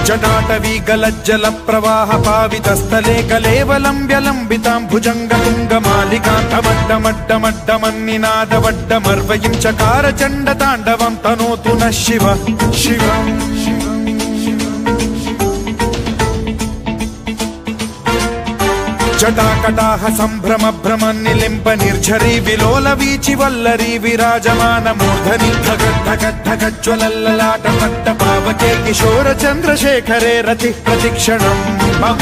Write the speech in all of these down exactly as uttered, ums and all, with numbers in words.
जटाटवी गलज्जल प्रवाह पावितस्थले कलेवलं व्यलम्बितां भुजङ्गतुङ्गमालिकान्तमड्डमड्डमड्डमन्निनादवड्डमर्वयिं चकार चण्डताण्डवं तनोतु नः शिव शिवम् जटाकटाह सम्भ्रम भ्रम निलिम्ब निर्झरी विलोल वीचि वल्लरी विराजमान मूर्धनि धगद्धगद्धगज्ज्वलल्ललाट पट्ट पावके किशोर चन्द्रशेखरे रतिः प्रतिक्षणम् मम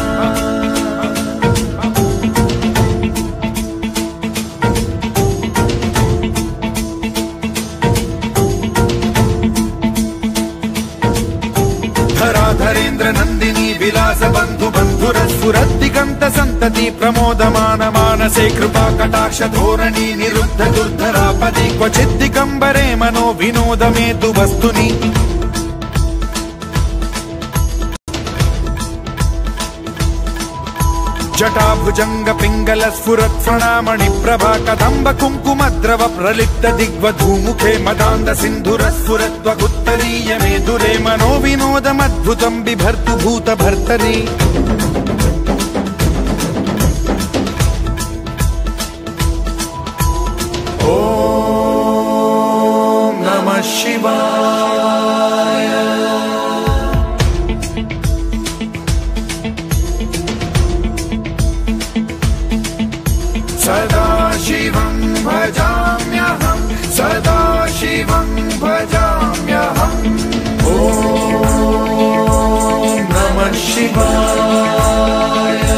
धराधरेन्द्र नन्दिनी विलास बन्धु बन्धुरस्फुरद्दिगन्त सन्तति प्रमोदमान मानसे कृपा कटाक्ष धोरणी निरुद्ध दुर्धरापदि क्वचिद्दिगम्बरे मनो विनोदमेतु वस्तुनि जटाभुजंग पिंगल स्फुरत् प्रणामणि प्रभा कदम्ब कुङ्कुमद्रव प्रलिप्त दिग्वधूमुखे मदान्द सिन्धुर स्फुरत्वगुत्तरीय मेदुरे मनो विनोदमद्भुतं बिभर्तु भूत भर्तरि ॐ नमः शिवाय। सदा शिवं भजाम्यहं सदा शिवं भजाम्यहम् ॐ नमः शिवाय।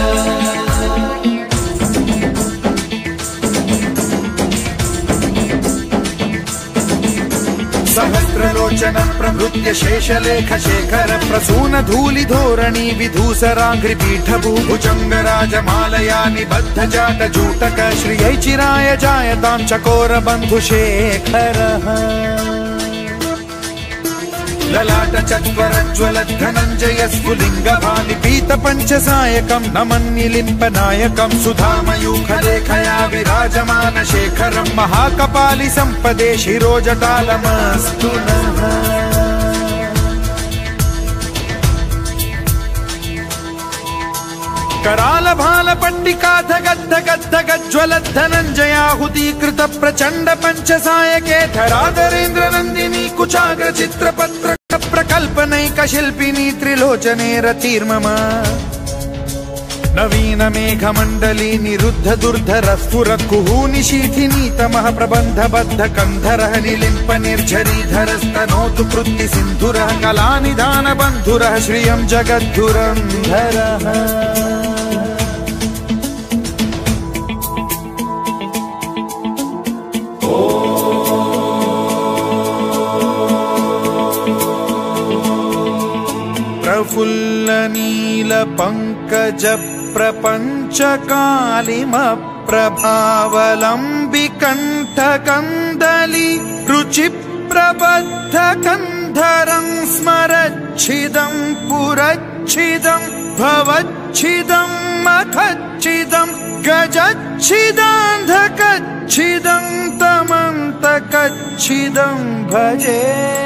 सहस्रलोचन प्रभृत्य शेषलेख शेखर प्रसून धूलि धोरणी विधूसराङ्घ्रि पीठभूभुजङ्ग राजमालया निबद्ध जाट जूटक श्रियै चिराय जायतां चकोर बन्धुशेखरः ललाट चत्वरज्वल धनञ्जय स्फुलिङ्ग भानिपीत पञ्चसायकं नमन्निलिम्प नायकं सुधामयूखलेखया विराजमान शेखरं महाकपालि सम्पदे शिरोजटालमस्तु नः। कराल भाल पट्टिका धगद्ध गद्ध गज्ज्वल धनञ्जयाहुतीकृत प्रचण्ड पञ्चसायके धराधरेन्द्र नन्दिनी कुचाग्र चित्रपत्र प्रकल्पनैक शिल्पिनी त्रिलोचने रतिर्मम नवीन मेघमण्डली निरुद्ध दुर्धर स्फुर कुहूनि शीथिनी तमः प्रबन्ध बद्ध कन्धरः निलिम्प निर्झरीधरस्तनोतु कृत्ति सिन्धुरः कलानिधान बन्धुरः श्रियं जगद्धुरन्धरः प्रफुल्ल नील पंकज प्रपंच कालिम प्रभावलंबि कंठ कंदली रुचि प्रबद्ध कंधरं स्मरच्छिदं पुरच्छिदं भवच्छिदं मखच्छिदं गजच्छिदान्धकच्छिदं तमन्तकच्छिदं भजे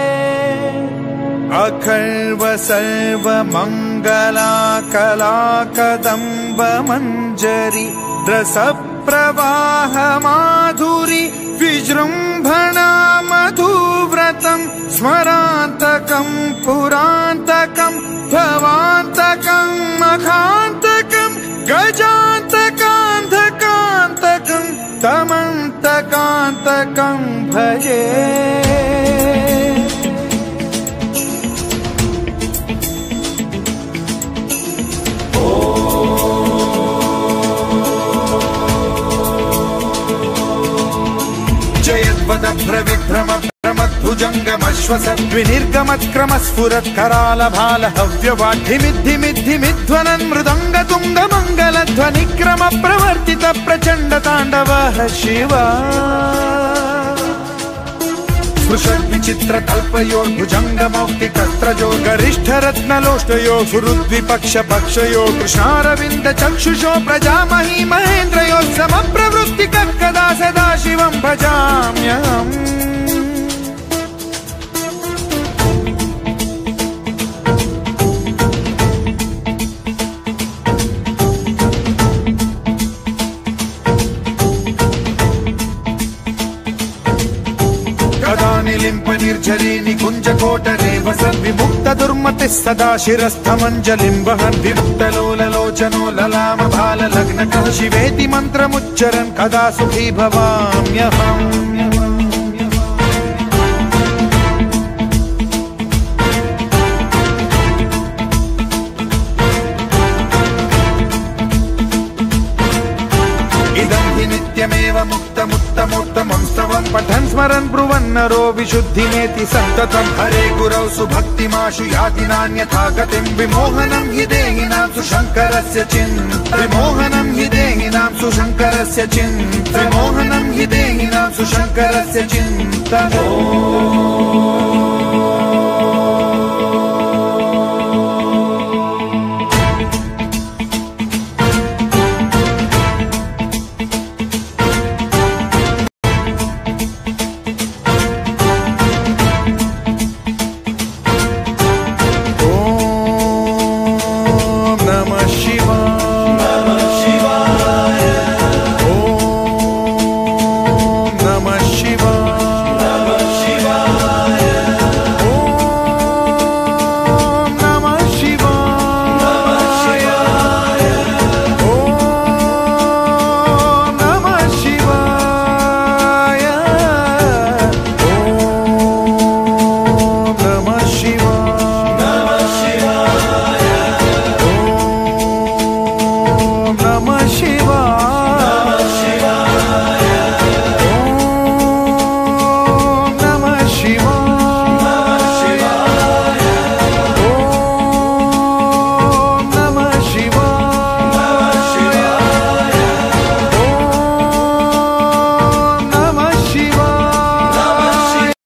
अखर्व सर्व मंगला कला कदम्ब मंजरी रस प्रवाह माधुरी विजृंभणा मधुव्रतं स्मरान्तकं पुरान्तकं भवान्तकं मखान्तकं गजान्तकान्धकान्तकं तमन्तकान्तकं भजे भ्रविभ्रम भ्रमद्भुजङ्गमश्वसद्विनिर्गमत्क्रम स्फुरत् कराल भाल हव्यवाढ्धिमिद्धिमिद्धिमिध्वनन् मृदङ्ग तुङ्ग मङ्गल ध्वनिक्रम प्रवर्तित प्रचण्ड ताण्डवः शिव स्पृशन् विचित्र कल्पयोर्भुजङ्ग मौक्तिकस्त्रजो गरिष्ठ रत्नलोष्टयो गुरुद्विपक्ष पक्षयो कृष्णारविन्द चक्षुषो प्रजामही महेन्द्रयो समप्रवृत्तिकः कदा सदा शिवं भजाम्यहम् दुर्मतिः सदा शिरस्थमञ्जलिं वहन् विमुक्तलोललोचनो ललाम बाललग्नकः शिवेति मन्त्रमुच्चरन् कदा सुखी भवाम्यहम्। इदं हि नित्यमेव मुक्तमुत्तमोत्तमं स्तवं पठन् स्मरन् ब्रुवन्नरो विशुद्धिमेति सन्ततं हरे गुरौ सुभक्तिमाशु याति नान्यथा गतिं विमोहनं हि देहिनां सुशङ्करस्य चिन्त विमोहनं हि देहिनां सुशङ्करस्य चिन्त विमोहनं हि देहिनां सुशङ्करस्य चिन्त।